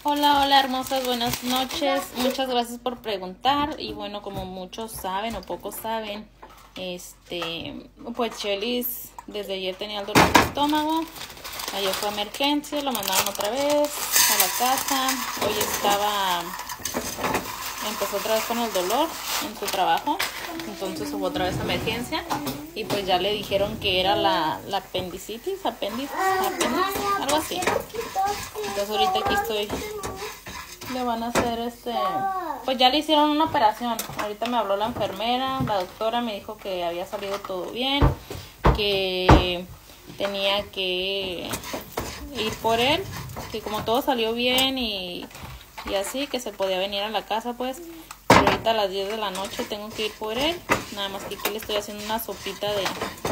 Hola, hola hermosas, buenas noches. Muchas gracias por preguntar. Y bueno, como muchos saben o pocos saben, pues Chelis desde ayer tenía el dolor de estómago. Ayer fue a emergencia, lo mandaron otra vez a la casa. Hoy empezó otra vez con el dolor en su trabajo. Entonces hubo otra vez emergencia. Y pues ya le dijeron que era la apendicitis, apéndice, algo así. Entonces ahorita aquí estoy. Le van a hacer pues ya le hicieron una operación. Ahorita me habló la enfermera, la doctora me dijo que había salido todo bien, que tenía que ir por él, que como todo salió bien y así, que se podía venir a la casa pues. Pero ahorita a las 10 de la noche tengo que ir por él. Nada más que aquí le estoy haciendo una sopita de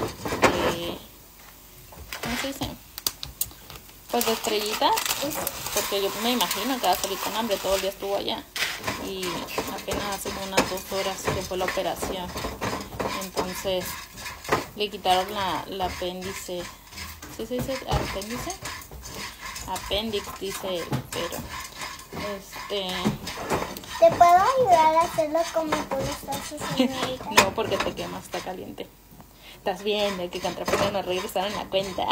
¿cómo se dice? Pues de estrellitas, porque yo me imagino que va a salir con hambre, todo el día estuvo allá. Y apenas hace unas 2 horas que fue la operación. Entonces le quitaron la apéndice. ¿Sí se dice apéndice? Apéndice dice él, pero ¿Te puedo ayudar a hacerlo como tú lo estás haciendo ahorita? No, porque te quemas, está caliente. Estás viendo que Contrapone nos regresaron la cuenta.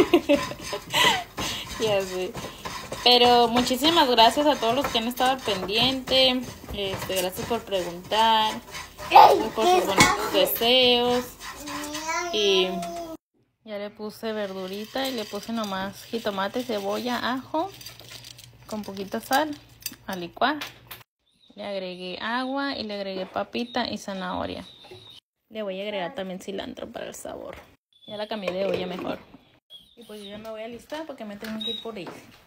Ya sé. Pero muchísimas gracias a todos los que han estado al pendiente. Gracias por preguntar, por sus bonitos deseos. Y ya le puse verdurita y le puse nomás jitomate, cebolla, ajo con poquita sal a licuar. Le agregué agua y le agregué papita y zanahoria. Le voy a agregar también cilantro para el sabor. Ya la cambié de olla mejor. Y pues yo ya me voy a alistar porque me tengo que ir por ahí.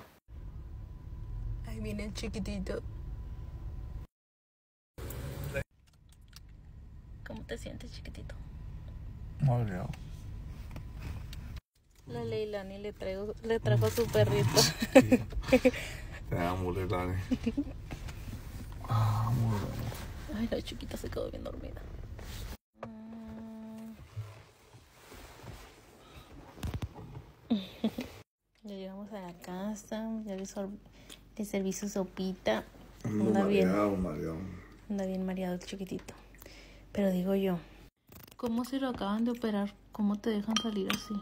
Ahí viene el chiquitito. ¿Cómo te sientes, chiquitito? Mareado. La Leilani le trajo su perrito. Te amo, Leilani. Amor. Ay, la chiquita se quedó bien dormida. Ya llegamos a la casa. Ya le serví su sopita. Anda mareado. bien mareado el chiquitito. Pero digo yo, ¿cómo se lo acaban de operar? ¿Cómo te dejan salir así?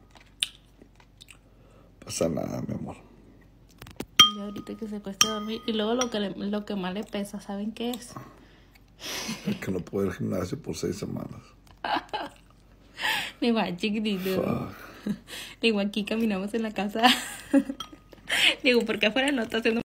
Pasa nada, mi amor. Y ahorita que se cueste dormir. Y luego lo que más le pesa, ¿saben qué es? Es que no puedo ir al gimnasio por 6 semanas. Digo, ay, chiquitito. Fuck. Digo, aquí caminamos en la casa. Digo, porque afuera no está haciendo